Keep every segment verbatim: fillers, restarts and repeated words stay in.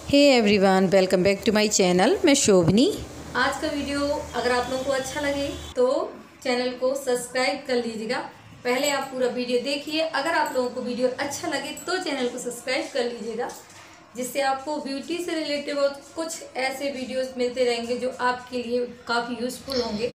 Hey everyone, welcome back to my channel. मैं शोभनी। आज का वीडियो अगर आप लोगों को अच्छा लगे तो चैनल को सब्सक्राइब कर लीजिएगा। पहले आप पूरा वीडियो देखिए। अगर आप लोगों को वीडियो अच्छा लगे तो चैनल को सब्सक्राइब कर लीजिएगा, जिससे आपको ब्यूटी से रिलेटेड और कुछ ऐसे वीडियोस मिलते रहेंगे जो आपके लिए काफ़ी यूज़फुल होंगे।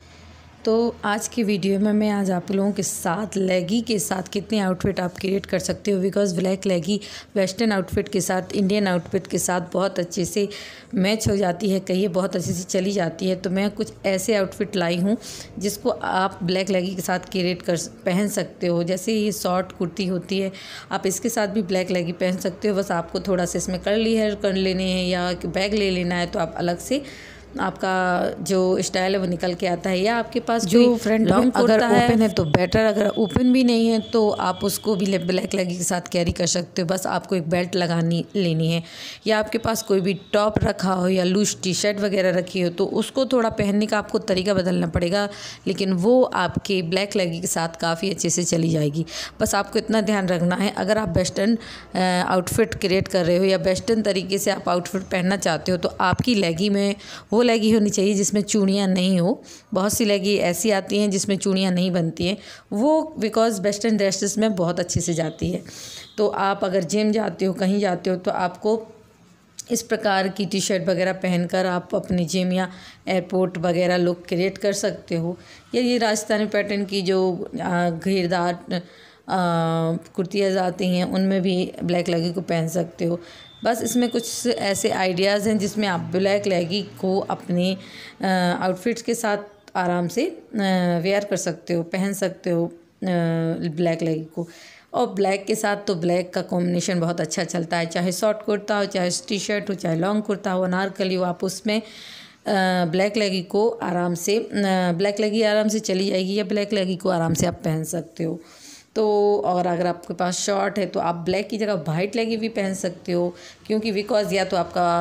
तो आज की वीडियो में मैं आज आप लोगों के साथ लेगी के साथ कितने आउटफिट आप क्रिएट कर सकते हो, बिकॉज़ ब्लैक लेगी वेस्टर्न आउटफिट के साथ, इंडियन आउटफिट के साथ बहुत अच्छे से मैच हो जाती है, कहिए बहुत अच्छे से चली जाती है। तो मैं कुछ ऐसे आउटफिट लाई हूँ जिसको आप ब्लैक लेगी के साथ क्रिएट कर पहन सकते हो। जैसे ये शॉर्ट कुर्ती होती है, आप इसके साथ भी ब्लैक लेगी पहन सकते हो। बस आपको थोड़ा सा इसमें कर्ली हेयर कर लेने हैं या बैग ले लेना है, तो आप अलग से आपका जो स्टाइल है वो निकल के आता है। या आपके पास जो फ्रंट में अगर ओपन है तो बेटर, अगर ओपन भी नहीं है तो आप उसको भी ब्लैक लेगी के साथ कैरी कर सकते हो। बस आपको एक बेल्ट लगानी लेनी है, या आपके पास कोई भी टॉप रखा हो या लूज टी शर्ट वगैरह रखी हो तो उसको थोड़ा पहनने का आपको तरीका बदलना पड़ेगा, लेकिन वो आपके ब्लैक लेगी के साथ काफ़ी अच्छे से चली जाएगी। बस आपको इतना ध्यान रखना है, अगर आप वेस्टर्न आउटफिट क्रिएट कर रहे हो या वेस्टर्न तरीके से आप आउटफिट पहनना चाहते हो तो आपकी लेगी में वो लेगी होनी चाहिए जिसमें चूड़ियाँ नहीं हो। बहुत सी लेगी ऐसी आती हैं जिसमें चूड़ियाँ नहीं बनती हैं, वो बिकॉज़ वेस्टर्न ड्रेसेस में बहुत अच्छे से जाती है। तो आप अगर जिम जाते हो, कहीं जाते हो, तो आपको इस प्रकार की टी शर्ट वगैरह पहनकर आप अपने जिम या एयरपोर्ट वगैरह लुक क्रिएट कर सकते हो। या ये राजस्थानी पैटर्न की जो घेरदार कुर्तियाँ आती हैं उनमें भी ब्लैक लेगी को पहन सकते हो। बस इसमें कुछ ऐसे आइडियाज़ हैं जिसमें आप ब्लैक लेगी को अपने आउटफिट्स के साथ आराम से वेयर कर सकते हो, पहन सकते हो ब्लैक लेगी को। और ब्लैक के साथ तो ब्लैक का कॉम्बिनेशन बहुत अच्छा चलता है, चाहे शॉर्ट कुर्ता हो, चाहे टी शर्ट हो, चाहे लॉन्ग कुर्ता हो, अनारकली हो, आप उसमें ब्लैक लेगी को आराम से ब्लैक लेगी आराम से चली जाएगी, या ब्लैक लेगी को आराम से आप पहन सकते हो। तो और अगर आपके पास शॉर्ट है तो आप ब्लैक की जगह वाइट लेगी भी पहन सकते हो, क्योंकि बिकॉज़ या तो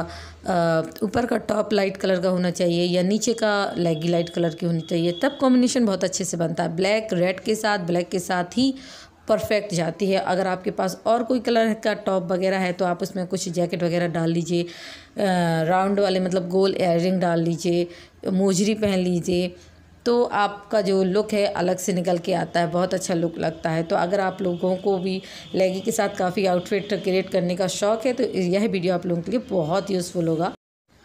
आपका ऊपर का टॉप लाइट कलर का होना चाहिए या नीचे का लेगी लाइट कलर की होनी चाहिए, तब कॉम्बिनेशन बहुत अच्छे से बनता है। ब्लैक रेड के साथ, ब्लैक के साथ ही परफेक्ट जाती है। अगर आपके पास और कोई कलर का टॉप वगैरह है तो आप उसमें कुछ जैकेट वगैरह डाल लीजिए, राउंड वाले मतलब गोल इयररिंग डाल लीजिए, मोजरी पहन लीजिए, तो आपका जो लुक है अलग से निकल के आता है, बहुत अच्छा लुक लगता है। तो अगर आप लोगों को भी लेगी के साथ काफ़ी आउटफिट क्रिएट करने का शौक़ है तो यह वीडियो आप लोगों के लिए बहुत यूज़फुल होगा।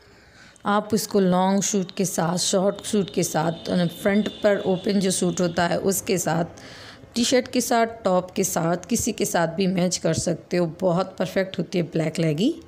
आप इसको लॉन्ग सूट के साथ, शॉर्ट सूट के साथ, फ्रंट पर ओपन जो सूट होता है उसके साथ, टी शर्ट के साथ, टॉप के साथ, किसी के साथ भी मैच कर सकते हो। बहुत परफेक्ट होती है ब्लैक लेगी।